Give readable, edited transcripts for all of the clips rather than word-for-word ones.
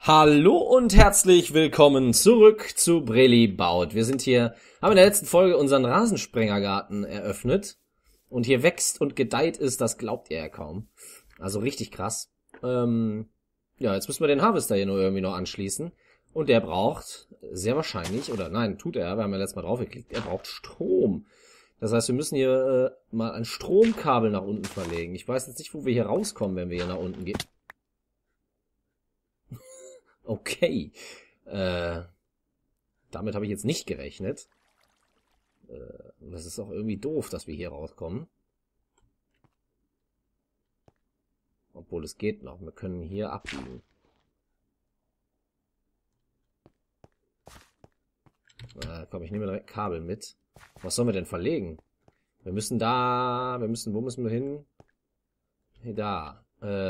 Hallo und herzlich willkommen zurück zu Breli baut. Wir haben in der letzten Folge unseren Rasensprengergarten eröffnet. Und hier wächst und gedeiht ist, das glaubt ihr ja kaum. Also richtig krass. Jetzt müssen wir den Harvester hier nur irgendwie noch anschließen. Und der braucht sehr wahrscheinlich, oder nein, tut er, wir haben ja letztes Mal drauf geklickt, er braucht Strom. Das heißt, wir müssen hier mal ein Stromkabel nach unten verlegen. Ich weiß jetzt nicht, wo wir hier rauskommen, wenn wir hier nach unten gehen. Okay. Damit habe ich jetzt nicht gerechnet. Das ist auch irgendwie doof, dass wir hier rauskommen. Obwohl es geht noch. Wir können hier abbiegen. Komm, ich nehme direkt Kabel mit. Was sollen wir denn verlegen? Wo müssen wir hin? Hey, da.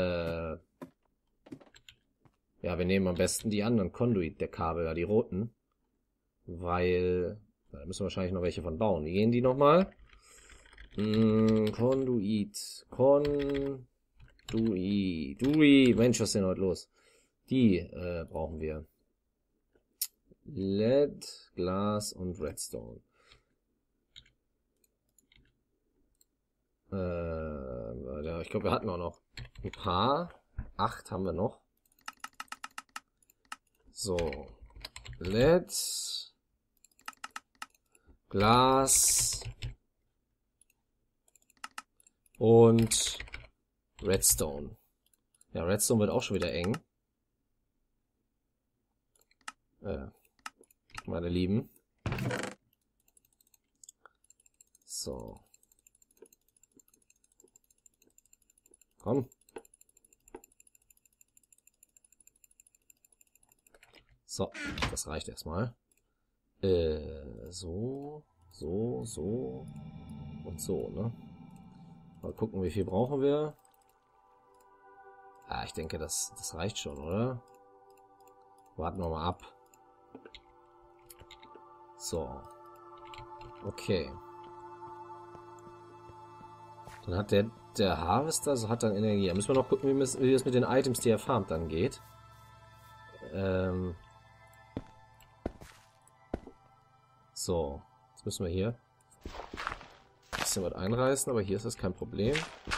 Ja, wir nehmen am besten die anderen Conduit der Kabel, ja, die roten. Weil, da müssen wir wahrscheinlich noch welche von bauen. Wie gehen die nochmal? Conduit. Mensch, was ist denn heute los? Die brauchen wir. LED, Glas und Redstone. Ja, ich glaube, wir hatten auch noch ein paar. 8 haben wir noch. So. LED, Glas und Redstone. Ja, Redstone wird auch schon wieder eng. Meine Lieben. So. Komm. So, das reicht erstmal. So und so, ne? Mal gucken, wie viel brauchen wir. Ich denke, das reicht schon, oder? Warten wir mal ab. So. Okay. Dann hat der Harvester, so hat dann Energie. Da müssen wir noch gucken, wie das mit den Items, die er farmt, dann geht. So. Jetzt müssen wir hier ein bisschen was einreißen, aber hier ist das kein Problem.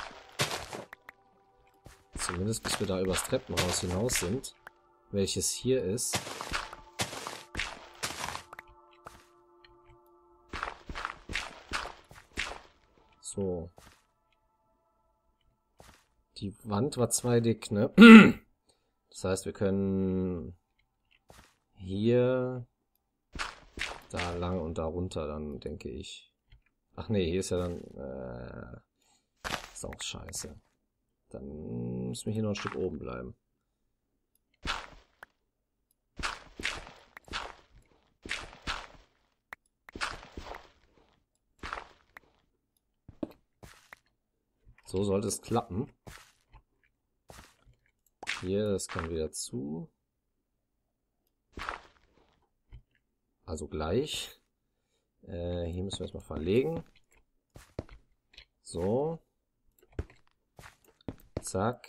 Zumindest bis wir da übers Treppenhaus hinaus sind. Welches hier ist. So. Die Wand war 2 dick, ne? Das heißt, wir können hier, da lang und da runter dann, denke ich. Ach nee, hier ist ja dann, ist auch scheiße. Dann müssen wir hier noch ein Stück oben bleiben. So sollte es klappen. Hier, das kann wieder zu. Also gleich. Hier müssen wir erstmal verlegen. So. Zack.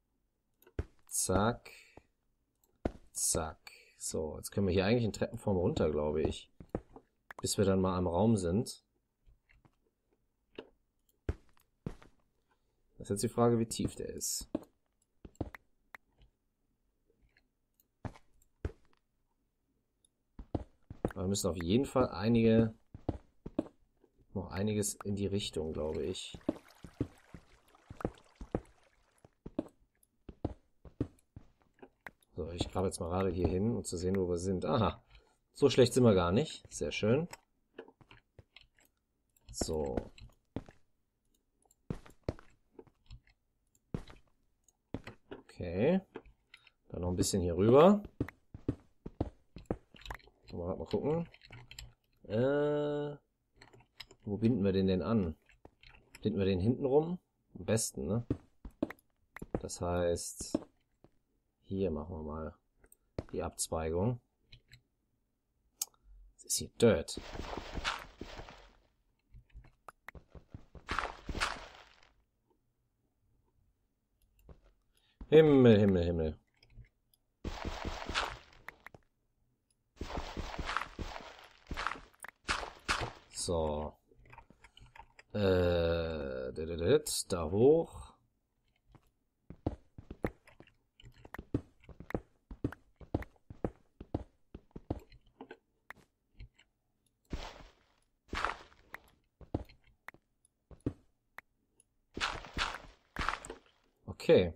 Zack. Zack. So, jetzt können wir hier eigentlich in Treppenform runter, glaube ich. Bis wir dann mal am Raum sind. Das ist jetzt die Frage, wie tief der ist. Aber wir müssen auf jeden Fall noch einiges in die Richtung, glaube ich. So, ich grabe jetzt mal gerade hier hin, um zu sehen, wo wir sind. Aha, so schlecht sind wir gar nicht. Sehr schön. So. Okay. Dann noch ein bisschen hier rüber. Mal gucken. Wo binden wir den denn an? Binden wir den hinten rum? Am besten, ne? Das heißt, hier machen wir mal die Abzweigung. Das ist hier Dirt. Himmel, Himmel, Himmel. So. Da hoch. Okay.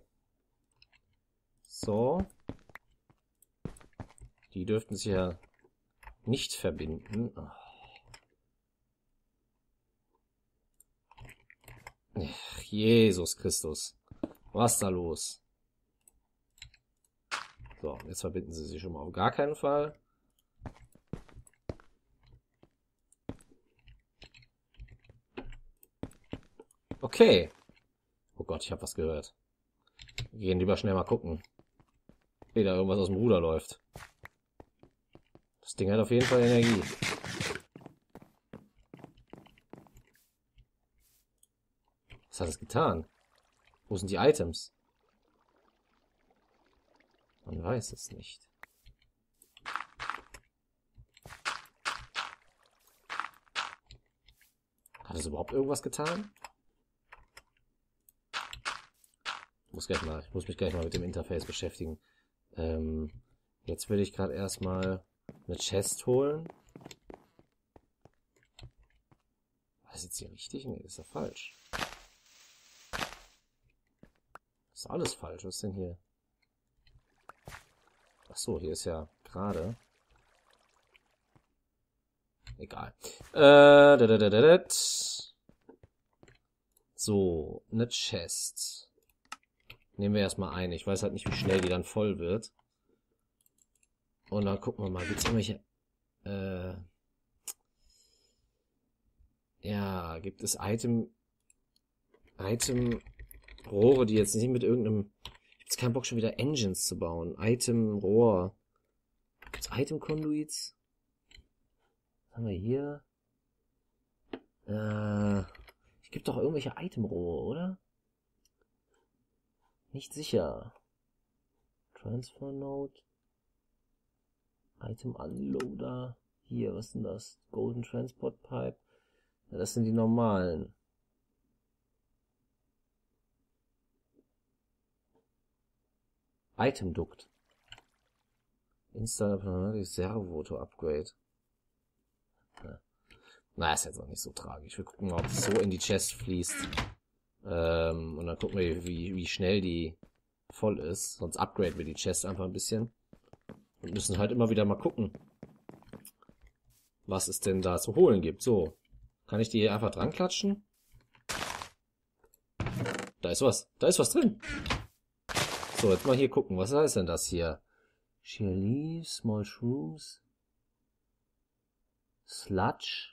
So. Die dürften sich ja nicht verbinden. Ach, Jesus Christus. Was ist da los? So, jetzt verbinden sie sich schon mal auf gar keinen Fall. Okay. Oh Gott, ich habe was gehört. Wir gehen lieber schnell mal gucken. Wie da irgendwas aus dem Ruder läuft. Das Ding hat auf jeden Fall Energie. Was hat es getan? Wo sind die Items? Man weiß es nicht. Hat es überhaupt irgendwas getan? Ich muss mich gleich mal mit dem Interface beschäftigen. Jetzt will ich gerade erstmal eine Chest holen. War das jetzt hier richtig? Nee, ist ja falsch. Ist alles falsch. Was ist denn hier? Ach so, hier ist ja gerade. Egal. So, eine Chest. Nehmen wir erstmal eine. Ich weiß halt nicht, wie schnell die dann voll wird. Und dann gucken wir mal, gibt es irgendwelche... ja, gibt es Rohre, die jetzt nicht mit irgendeinem... Ich hab jetzt keinen Bock, schon wieder Engines zu bauen. Rohr. Gibt's Conduits? Was haben wir hier? Es gibt doch irgendwelche Rohre, oder? Nicht sicher. Transfer Node. Unloader. Hier, was ist denn das? Golden Transport Pipe. Ja, das sind die normalen. Duct. Install Servo to Upgrade. Ja. Na, ist jetzt auch nicht so tragisch. Wir gucken mal, ob es so in die Chest fließt. Und dann gucken wir, wie schnell die voll ist. Sonst upgraden wir die Chest einfach ein bisschen. Und müssen halt immer wieder mal gucken, was es denn da zu holen gibt. So. Kann ich die hier einfach dran klatschen? Da ist was. Da ist was drin. So, jetzt mal hier gucken. Was heißt denn das hier? Sheer Leaves, Small Shrooms, Sludge.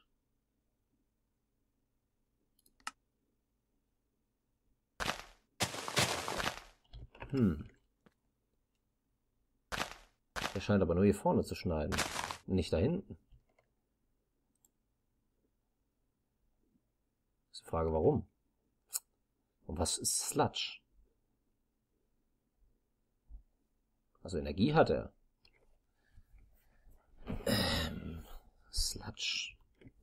Der scheint aber nur hier vorne zu schneiden. Nicht da hinten. Ist die Frage, warum? Und was ist Sludge? Also Energie hat er. Sludge.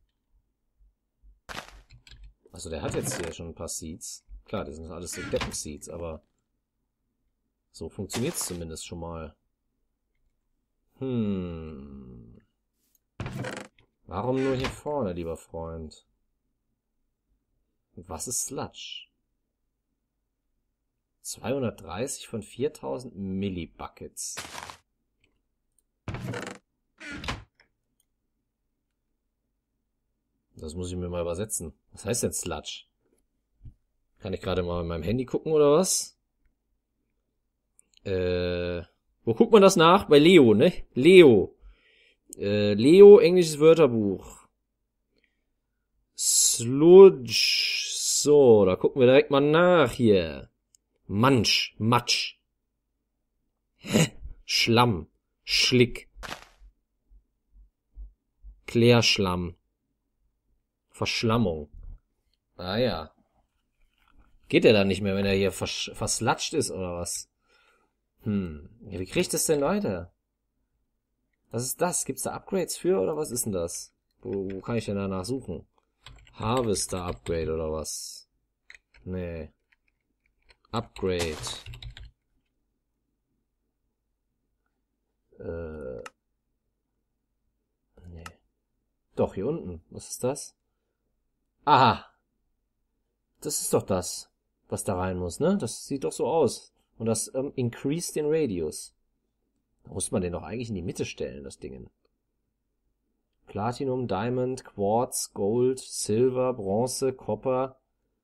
Also der hat jetzt hier schon ein paar Seeds. Klar, das sind alles so Decken-Seeds, aber so funktioniert es zumindest schon mal. Warum nur hier vorne, lieber Freund? Und was ist Sludge? 230 von 4000 Millibuckets. Das muss ich mir mal übersetzen. Was heißt denn Sludge? Kann ich gerade mal mit meinem Handy gucken oder was? Wo guckt man das nach? Bei Leo, ne? Leo. Leo, englisches Wörterbuch. Sludge. So, da gucken wir direkt mal nach hier. Matsch. Schlamm. Schlick. Klärschlamm. Verschlammung. Ah ja. Geht der dann nicht mehr, wenn er hier verslatscht ist oder was? Ja, wie kriegt es denn weiter? Was ist das? Gibt's da Upgrades für oder was ist denn das? Wo kann ich denn danach suchen? Harvester Upgrade oder was? Nee. Upgrade. Nee. Doch, hier unten. Was ist das? Aha. Das ist doch das, was da rein muss, ne? Das sieht doch so aus. Und das increase den Radius. Da muss man den doch eigentlich in die Mitte stellen, das Ding. Platinum, Diamond, Quartz, Gold, Silver, Bronze, Copper,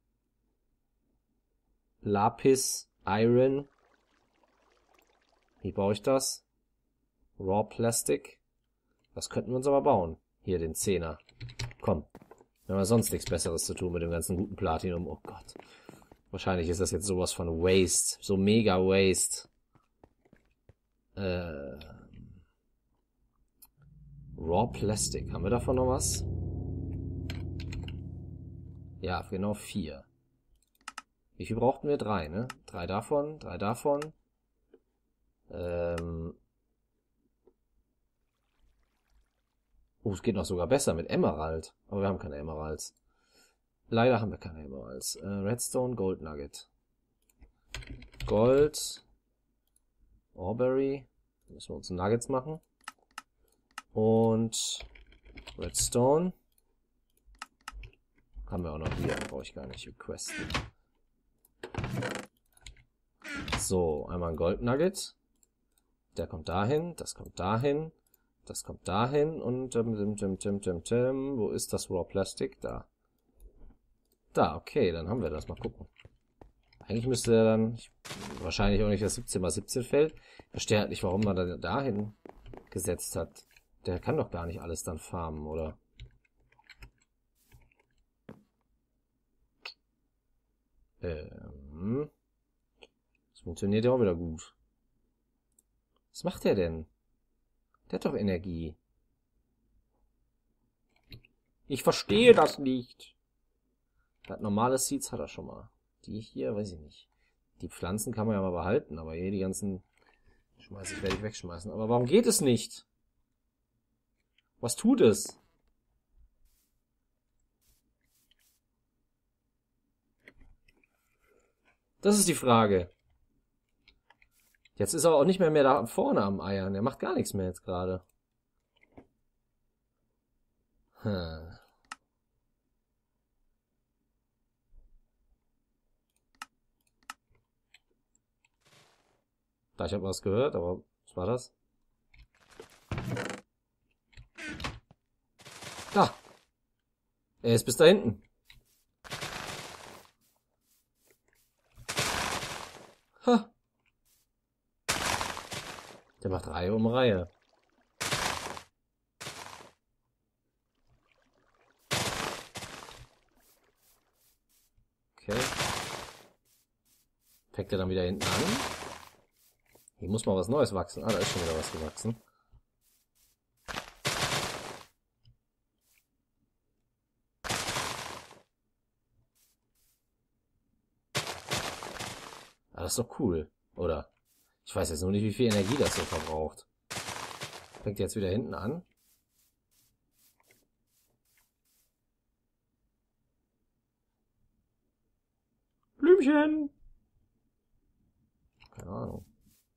Lapis, Iron. Wie baue ich das? Raw Plastic. Das könnten wir uns aber bauen. Hier, den 10er. Komm. Wir haben sonst nichts Besseres zu tun mit dem ganzen guten Platinum. Oh Gott. Wahrscheinlich ist das jetzt sowas von Waste. So mega Waste. Raw Plastic. Haben wir davon noch was? Ja, genau 4. Wie viel brauchten wir? 3, ne? 3 davon, 3 davon. Es geht noch sogar besser mit Emerald. Aber wir haben keine Emeralds. Leider haben wir keine Emeralds. Redstone, Gold Nugget. Gold. Auberry. Müssen wir uns Nuggets machen. Und Redstone. Haben wir auch noch hier. Brauche ich gar nicht requesten. So, einmal ein Gold Nugget. Der kommt dahin. Das kommt dahin. Das kommt dahin. Und wo ist das Raw Plastic? Da. Da, okay, dann haben wir das. Mal gucken. Eigentlich müsste er dann wahrscheinlich auch nicht das 17×17 Feld. Ich verstehe halt nicht, warum man da dahin gesetzt hat. Der kann doch gar nicht alles dann farmen, oder? Das funktioniert ja auch wieder gut. Was macht der denn? Der hat doch Energie. Ich verstehe das nicht. Das normale Seeds hat er schon mal. Die hier, weiß ich nicht. Die Pflanzen kann man ja mal behalten, aber hier die ganzen werde ich wegschmeißen. Aber warum geht es nicht? Was tut es? Das ist die Frage. Jetzt ist er auch nicht mehr da vorne am Eiern. Er macht gar nichts mehr jetzt gerade. Da, ich habe was gehört, aber was war das? Da! Er ist bis da hinten. Ha! Der macht Reihe um Reihe. Okay. Fängt er dann wieder hinten an? Hier muss mal was Neues wachsen. Ah, da ist schon wieder was gewachsen. Ah, das ist doch cool, oder? Ich weiß jetzt nur nicht, wie viel Energie das so verbraucht. Fängt jetzt wieder hinten an. Blümchen! Keine Ahnung.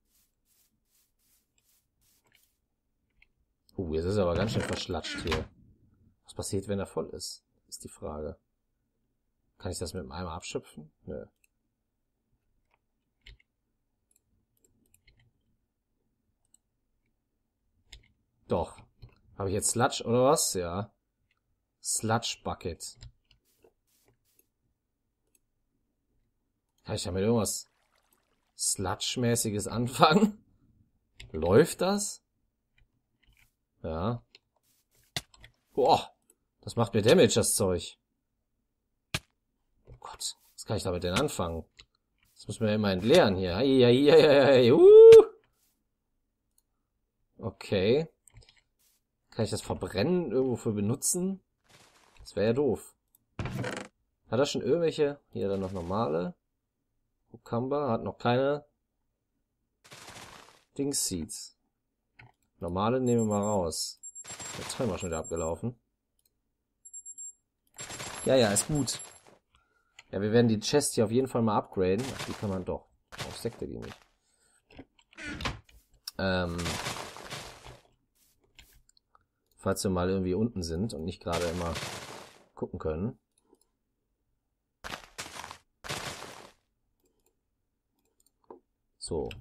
Jetzt ist er aber ganz schön verschlatscht hier. Was passiert, wenn er voll ist? Ist die Frage. Kann ich das mit dem Eimer abschöpfen? Nö. Doch. Habe ich jetzt Sludge oder was? Ja. Sludge Bucket. Kann ich damit irgendwas Sludge-mäßiges anfangen? Läuft das? Ja. Boah. Das macht mir Damage, das Zeug. Oh Gott. Was kann ich damit denn anfangen? Das muss man ja immer entleeren hier. Okay. Kann ich das verbrennen, irgendwo für benutzen? Das wäre ja doof. Hat er schon irgendwelche? Hier dann noch normale. Cucumber hat noch keine Dings Seeds. Normale nehmen wir mal raus. Der Timer schon wieder abgelaufen. Ja, ja, ist gut. Ja, wir werden die Chest hier auf jeden Fall mal upgraden. Ach, die kann man doch. Warum steckt er die nicht? Falls wir mal irgendwie unten sind und nicht gerade immer gucken können. So.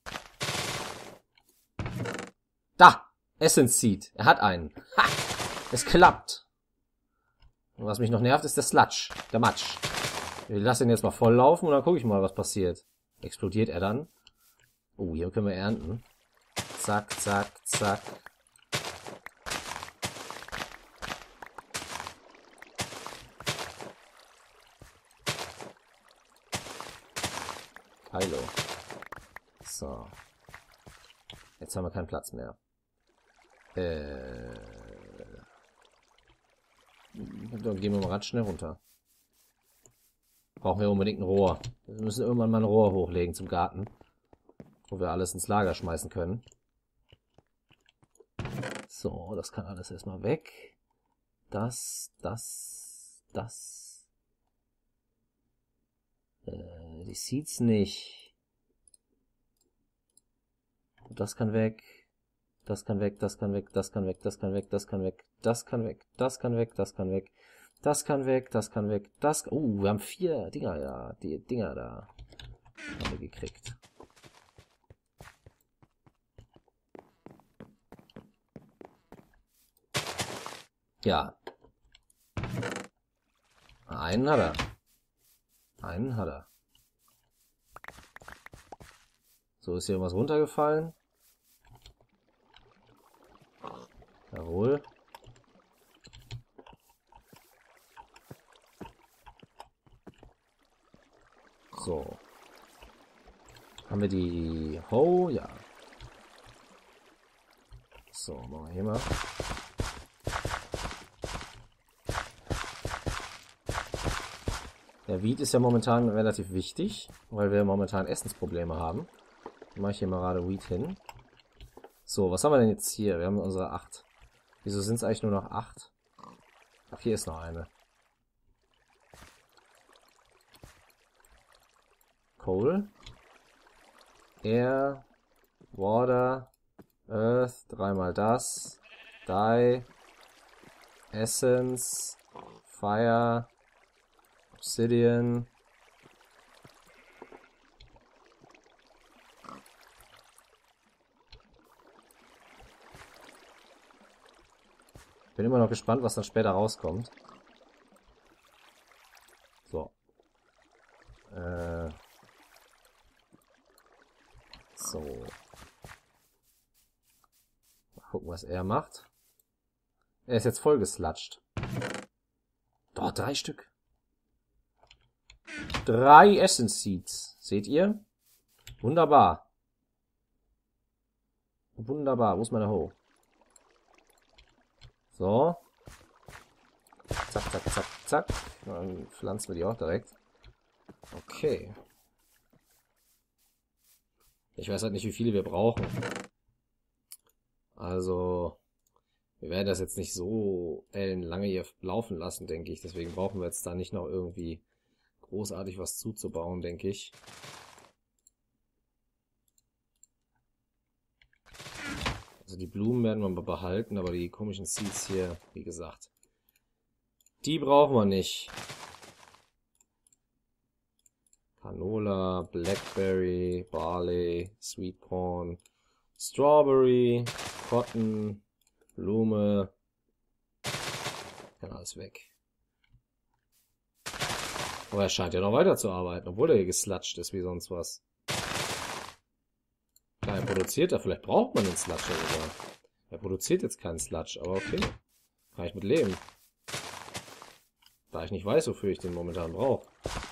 Da! Essence Seed. Er hat einen. Ha! Es klappt. Und was mich noch nervt, ist der Sludge. Der Matsch. Ich lasse ihn jetzt mal voll laufen und dann gucke ich mal, was passiert. Explodiert er dann? Oh, hier können wir ernten. Zack, zack, zack. Hallo. So. Jetzt haben wir keinen Platz mehr. Dann gehen wir mal ganz schnell runter. Brauchen wir unbedingt ein Rohr. Wir müssen irgendwann mal ein Rohr hochlegen zum Garten. Wo wir alles ins Lager schmeißen können. So, das kann alles erstmal weg. Das. Die Seeds nicht. Das kann weg. Das kann weg, das kann weg, das kann weg, das kann weg, das kann weg, das kann weg, das kann weg, das kann weg, das kann weg, das kann weg, das... Oh, wir haben 4 Dinger, ja. Die Dinger da haben wir gekriegt. Ja. Einen hat er. Einen hat er. So, ist hier irgendwas runtergefallen? Jawohl. So. Haben wir die Hoe? Ja. So, machen wir hier mal. Der Wheat ist ja momentan relativ wichtig, weil wir momentan Essensprobleme haben. Dann mache ich hier mal gerade Wheat hin. So, was haben wir denn jetzt hier? Wir haben unsere 8. Wieso sind es eigentlich nur noch 8? Ach, hier ist noch eine. Coal. Air. Water. Earth. 3-mal das. Dye. Essence. Fire. Obsidian. Bin immer noch gespannt, was dann später rauskommt. So. So. Mal gucken, was er macht. Er ist jetzt voll geslatscht. Doch, 3 Stück. 3 Essence Seeds. Seht ihr? Wunderbar. Wunderbar. Wo ist meine Hoe? So. Zack, zack, zack, zack. Dann pflanzen wir die auch direkt. Okay. Ich weiß halt nicht, wie viele wir brauchen. Also, wir werden das jetzt nicht so ellenlange hier laufen lassen, denke ich. Deswegen brauchen wir jetzt da nicht noch irgendwie großartig was zuzubauen, denke ich. Also die Blumen werden wir mal behalten, aber die komischen Seeds hier, wie gesagt, die brauchen wir nicht. Canola, Blackberry, Barley, Sweet Corn, Strawberry, Cotton, Blume. Kann alles weg. Aber er scheint ja noch weiterzuarbeiten, obwohl er hier geslatscht ist wie sonst was. Klar, er produziert da, vielleicht braucht man den Sludge sogar. Er produziert jetzt keinen Sludge, aber okay. Kann ich mit leben. Da ich nicht weiß, wofür ich den momentan brauche.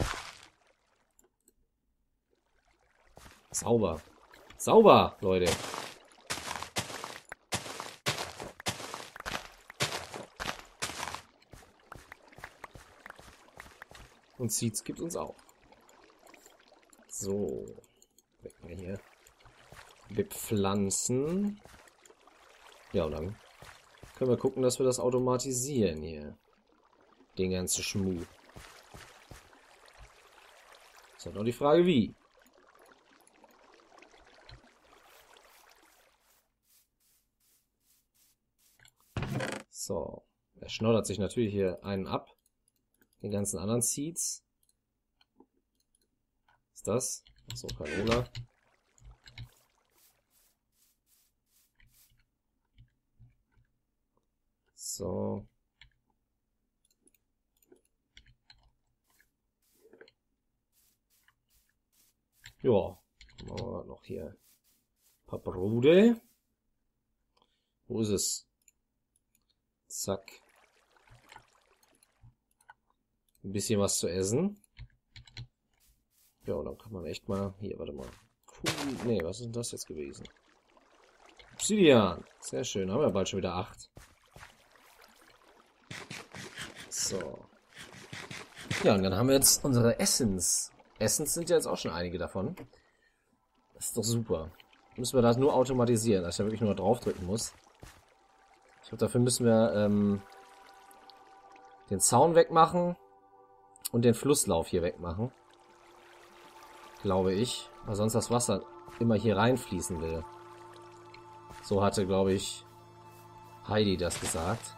Sauber. Sauber, Leute. Und Seeds gibt uns auch. So. Weg mal hier. Wir pflanzen. Ja, und dann können wir gucken, dass wir das automatisieren hier. Den ganzen Schmuh. Ist halt noch die Frage, wie. So. Er schnoddert sich natürlich hier einen ab. Den ganzen anderen Seeds. Was ist das? Achso, Canola. So. Ja. Machen wir noch hier ein paar Brote. Wo ist es? Zack. Ein bisschen was zu essen. Ja, dann kann man echt mal... Hier, warte mal. Cool. Nee, was ist denn das jetzt gewesen? Obsidian. Sehr schön. Haben wir bald schon wieder 8. So. Ja, und dann haben wir jetzt unsere Essens. Essens sind ja jetzt auch schon einige davon. Das ist doch super. Müssen wir das nur automatisieren, dass ich da wirklich nur draufdrücken muss. Ich glaube, dafür müssen wir den Zaun wegmachen und den Flusslauf hier wegmachen. Glaube ich. Weil sonst das Wasser immer hier reinfließen will. So hatte, glaube ich, Heidi das gesagt.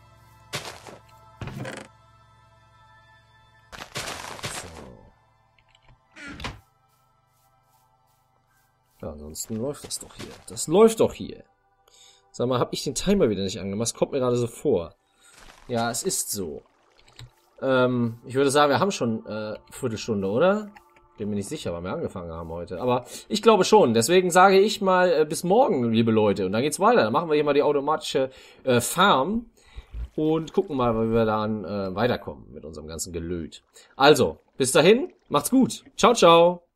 Ja, ansonsten läuft das doch hier. Das läuft doch hier. Sag mal, habe ich den Timer wieder nicht angemacht? Das kommt mir gerade so vor. Ja, es ist so. Ich würde sagen, wir haben schon Viertelstunde, oder? Bin mir nicht sicher, wann wir angefangen haben heute. Aber ich glaube schon. Deswegen sage ich mal bis morgen, liebe Leute. Und dann geht's weiter. Dann machen wir hier mal die automatische Farm. Und gucken mal, wie wir dann weiterkommen mit unserem ganzen Gelöt. Also, bis dahin. Macht's gut. Ciao, ciao.